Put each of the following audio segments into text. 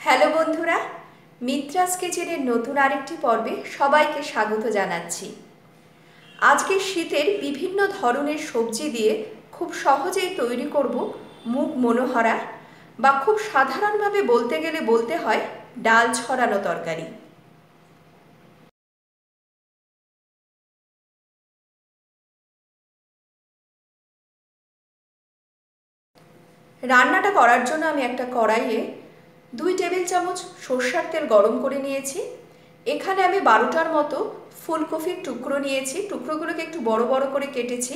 Hello বন্ধুরা, মিত্রাস কিচেনের নতুন আরেকটি পর্বে সবাইকে স্বাগত জানাচ্ছি। আজকে শীতের বিভিন্ন ধরনের সবজি দিয়ে খুব সহজেই তৈরি করব মুগ মনোহরা, বা খুব সাধারণভাবে বলতে গেলে বলতে হয় ডাল ছড়ানো তরকারি। রান্নাটা করার জন্য আমি একটা কড়াইয়ে 2 টেবিল চামচ সরষের তেল গরম করে নিয়েছি। এখানে আমি 12টার মতো ফুলকপির টুকরো নিয়েছি, টুকরোগুলোকে একটু বড় বড় করে কেটেছি।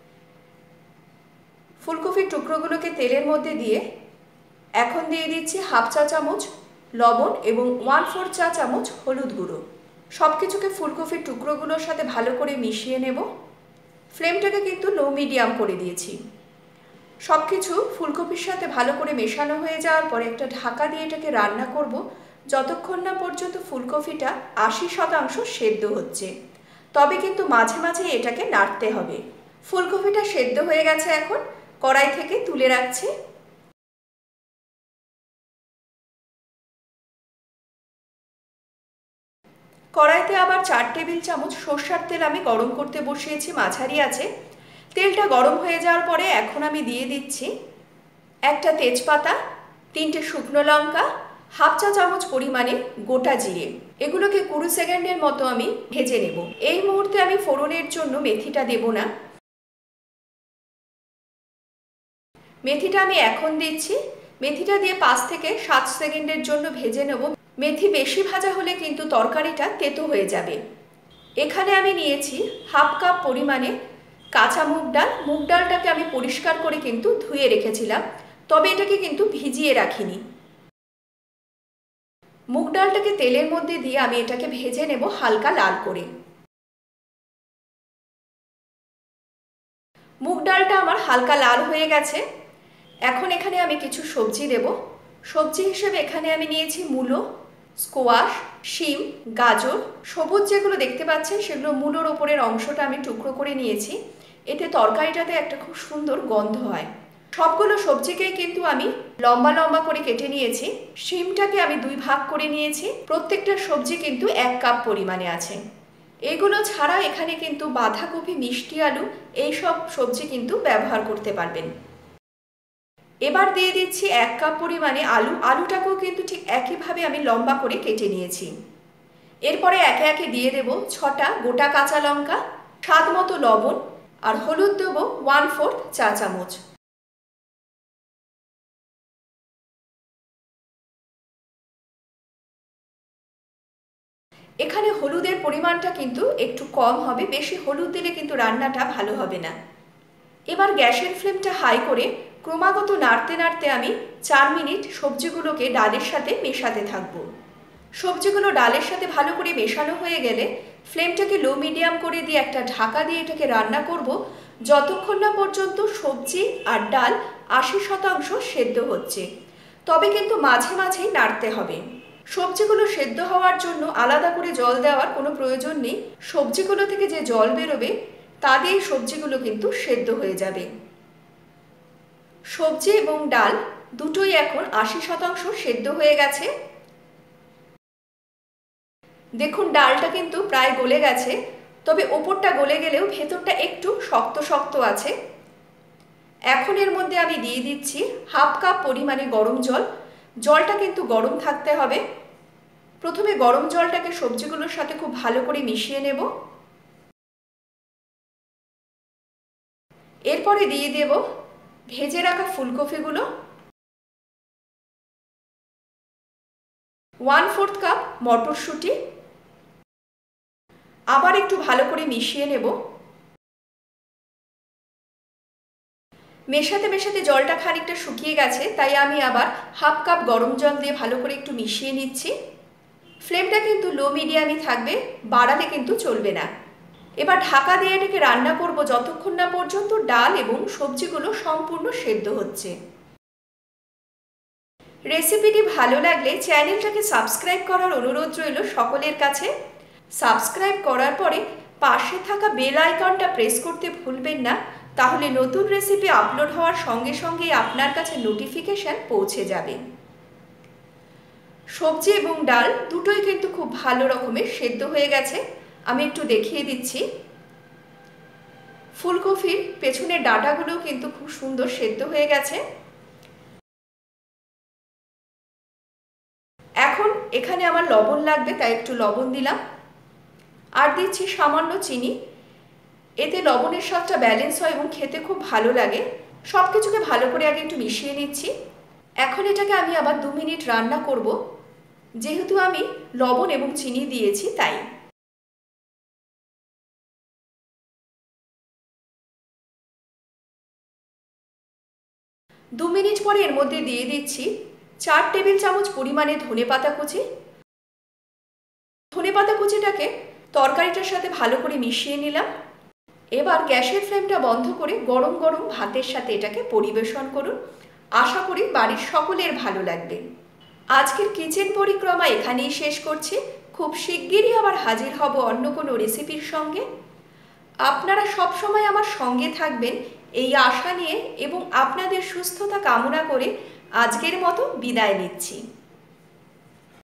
ফুলকপির টুকরোগুলোকে তেলের মধ্যে দিয়ে এখন দিয়ে দিচ্ছি হাফ চা চামচ লবণ এবং 1/4 চা চামচ হলুদ গুঁড়ো। সব কিছুকে ফুলকপির টুকরোগুলোর সাথে ভালো করে মিশিয়ে নেব। ফ্লেমটাকে কিন্তু লো মিডিয়াম করে দিয়েছি। সব কিছু ফুলকপির সাথে ভালো করে মেশানো হয়ে যাওয়ার পরে একটা ঢাকা দিয়ে এটাকে রান্না করব যতক্ষণ না পর্যন্ত ফুলকপিটা 80% সেদ্ধ হচ্ছে। তবে কিন্তু মাঝে মাঝে এটাকে নাড়তে হবে। ফুলকপিটা সেদ্ধ হয়ে গেছে, এখন কড়াই থেকে তুলে রাখছি। কড়াইতে আবার 4 টেবিল চামচ সরষের তেল আমি গরম করতে বসিয়েছি, মাঝারি আছে। তেলটা গরম হয়ে যাওয়ার পরে এখন আমি দিয়ে দিচ্ছি একটা তেজপাতা, 3টে শুকনো লঙ্কা, হাফ চা চামচ পরিমাণে গোটা জিরে। এগুলোকে 20 সেকেন্ডের মতো আমি ভেজে নেব। এই মুহূর্তে আমি ফোড়নের জন্য মেথিটা দেব না। মেথিটা আমি এখন দিচ্ছি। মেথিটা দিয়ে 5 থেকে 7 সেকেন্ডের জন্য ভেজে নেব। মেথি বেশি ভাজা হলে কিন্তু তরকারিটা তেতো হয়ে যাবে। এখানে আমি নিয়েছি হাফ কাপ পরিমাণে কাঁচা মুগ ডাল। মুগ ডালটাকে আমি পরিষ্কার করে কিন্তু ধুয়ে রেখেছিলাম, তবে এটাকে কিন্তু ভিজিয়ে রাখিনি। মুগ ডালটাকে তেলের মধ্যে দিয়ে আমি এটাকে ভেজে নেব হালকা লাল করে। মুগ ডালটা আমার হালকা লাল হয়ে গেছে। এখন এখানে আমি কিছু সবজি দেব। সবজি হিসেবে এখানে আমি নিয়েছি মূলো, স্কোয়াশ, শিম, গাজর। সবুজ যেগুলো দেখতে পাচ্ছেন সেগুলো মূলোর ওপরের অংশটা আমি টুকরো করে নিয়েছি। এতে তরকারিটাতে একটা খুব সুন্দর গন্ধ হয়। সবগুলো সবজিকেই কিন্তু আমি লম্বা লম্বা করে কেটে নিয়েছি। শিমটাকে আমি 2 ভাগ করে নিয়েছি। প্রত্যেকটা সবজি কিন্তু 1 কাপ পরিমাণে আছে। এগুলো ছাড়া এখানে কিন্তু বাঁধাকপি, মিষ্টি আলু এইসব সবজি কিন্তু ব্যবহার করতে পারবেন। এবার দিয়ে দিচ্ছি 1 কাপ পরিমাণে আলু। আলুটাকেও কিন্তু ঠিক একইভাবে আমি লম্বা করে কেটে নিয়েছি। এরপরে একে একে দিয়ে দেব 6টা গোটা কাঁচা লঙ্কা, স্বাদ মতো লবণ, আর হলুদ দেব 1/4 চা চামচ। এখানে হলুদের পরিমাণটা কিন্তু একটু কম হবে, বেশি হলুদ দিলে কিন্তু রান্নাটা ভালো হবে না। এবার গ্যাসের ফ্লেমটা হাই করে ক্রমাগত নাড়তে নাড়তে আমি 4 মিনিট সবজিগুলোকে ডালের সাথে মেশাতে থাকব। সবজিগুলো ডালের সাথে ভালো করে মেশানো হয়ে গেলে ফ্লেমটাকে লো মিডিয়াম করে দিয়ে একটা ঢাকা দিয়ে এটাকে রান্না করব যতক্ষণ না পর্যন্ত সবজি আর ডাল 80% সেদ্ধ হচ্ছে। তবে কিন্তু মাঝে মাঝেই নাড়তে হবে। সবজিগুলো সেদ্ধ হওয়ার জন্য আলাদা করে জল দেওয়ার কোনো প্রয়োজন নেই। সবজিগুলো থেকে যে জল বেরোবে তা দিয়ে সবজিগুলো কিন্তু সেদ্ধ হয়ে যাবে। সবজি এবং ডাল দুটোই এখন 80% সেদ্ধ হয়ে গেছে। দেখুন ডালটা কিন্তু প্রায় গলে গেছে, তবে ওপরটা গলে গেলেও ভেতরটা একটু শক্ত শক্ত আছে। এখন এর মধ্যে আমি দিয়ে দিচ্ছি হাফ কাপ পরিমাণে গরম জল। জলটা কিন্তু গরম থাকতে হবে। প্রথমে গরম জলটাকে সবজিগুলোর সাথে খুব ভালো করে মিশিয়ে নেব। এরপরে দিয়ে দেব ভেজে রাখা ফুলকপিগুলো, 1/4 কাপ মটরশুঁটি। আবার একটু ভালো করে মিশিয়ে নেব। মেশাতে মেশাতে জলটা খানিকটা শুকিয়ে গেছে, তাই আমি আবার হাফ কাপ গরম জল দিয়ে ভালো করে একটু মিশিয়ে নিচ্ছি। ফ্লেমটা কিন্তু লো মিডিয়ামই থাকবে, বাড়ালে কিন্তু চলবে না। এবার ঢাকা দিয়ে এটাকে রান্না করব যতক্ষণ না পর্যন্ত ডাল এবং সবজিগুলো সম্পূর্ণ সেদ্ধ হচ্ছে। রেসিপিটি ভালো লাগলে চ্যানেলটাকে সাবস্ক্রাইব করার অনুরোধ রইল সকলের কাছে। সাবস্ক্রাইব করার পরে পাশে থাকা বেল আইকনটা প্রেস করতে ভুলবেন না, তাহলে নতুন রেসিপি আপলোড হওয়ার সঙ্গে সঙ্গেই আপনার কাছে নোটিফিকেশন পৌঁছে যাবে। সবজি এবং ডাল দুটোই কিন্তু খুব ভালো রকমের সেদ্ধ হয়ে গেছে। আমি একটু দেখিয়ে দিচ্ছি। ফুলকপির পেছনের ডাঁটাগুলো কিন্তু খুব সুন্দর সেদ্ধ হয়ে গেছে। এখন এখানে আমার লবণ লাগবে, তাই একটু লবণ দিলাম, আর দিচ্ছি সামান্য চিনি। এতে লবণের স্বাদটা ব্যালেন্স হয় এবং খেতে খুব ভালো লাগে। সব কিছুকে ভালো করে আগে একটু মিশিয়ে নিচ্ছি। এখন এটাকে আমি আবার 2 মিনিট রান্না করব, যেহেতু আমি লবণ এবং চিনি দিয়েছি তাই। 2 মিনিট পরে এর মধ্যে দিয়ে দিচ্ছি 4 টেবিল চামচ পরিমাণে ধনেপাতা কুচি। ধনেপাতা কুচিটাকে তরকারিটার সাথে ভালো করে মিশিয়ে নিলাম। এবার গ্যাসের ফ্লেমটা বন্ধ করে গরম গরম ভাতের সাথে এটাকে পরিবেশন করুন। আশা করি বাড়ির সকলের ভালো লাগবে। আজকের কিচেন পরিক্রমা এখানেই শেষ করছি। খুব শিগগিরই আবার হাজির হব অন্য কোনো রেসিপির সঙ্গে। আপনারা সব সময় আমার সঙ্গে থাকবেন এই আশা নিয়ে এবং আপনাদের সুস্থতা কামনা করে আজকের মতো বিদায় নিচ্ছি।